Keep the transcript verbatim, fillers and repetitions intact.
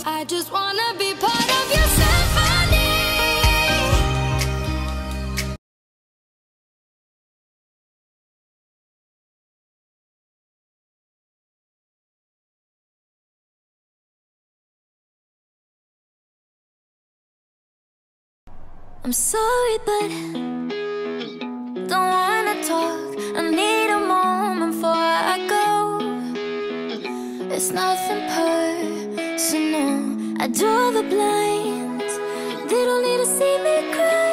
I just wanna be part of your symphony. I'm sorry, but don't wanna talk. I need a moment before I go. It's nothing personal. I draw the blinds. They don't need to see me cry.